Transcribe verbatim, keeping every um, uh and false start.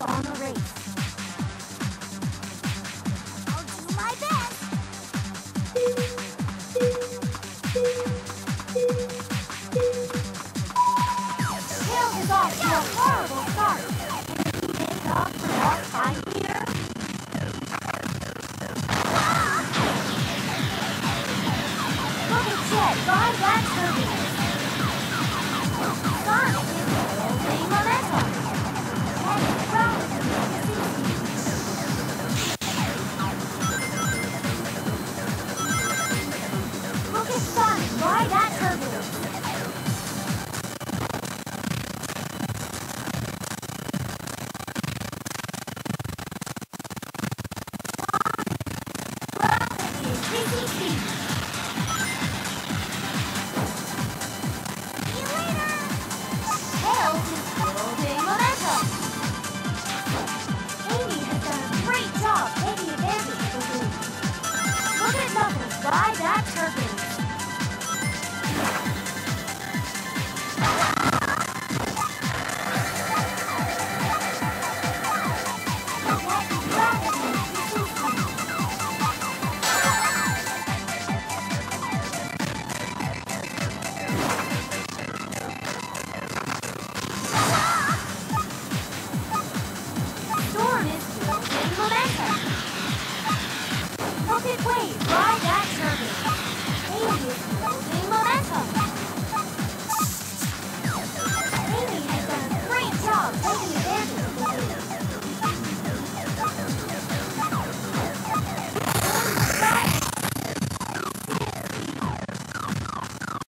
on the race. I'll do my best. Tails is off to a horrible start. Can he make up for lost time here? Look at Jet ride that turbulence. Sonic is building momentum. And it's relatively easy. Look at Sonic ride that turbulence. Rapidly increasing speed. See you later. Tails is building momentum. Amy has done a great job taking advantage of the lead. Look at Knuckles ride that turbulence. Jet is rapidly increasing speed. Storm is building momentum. Look at Wave ride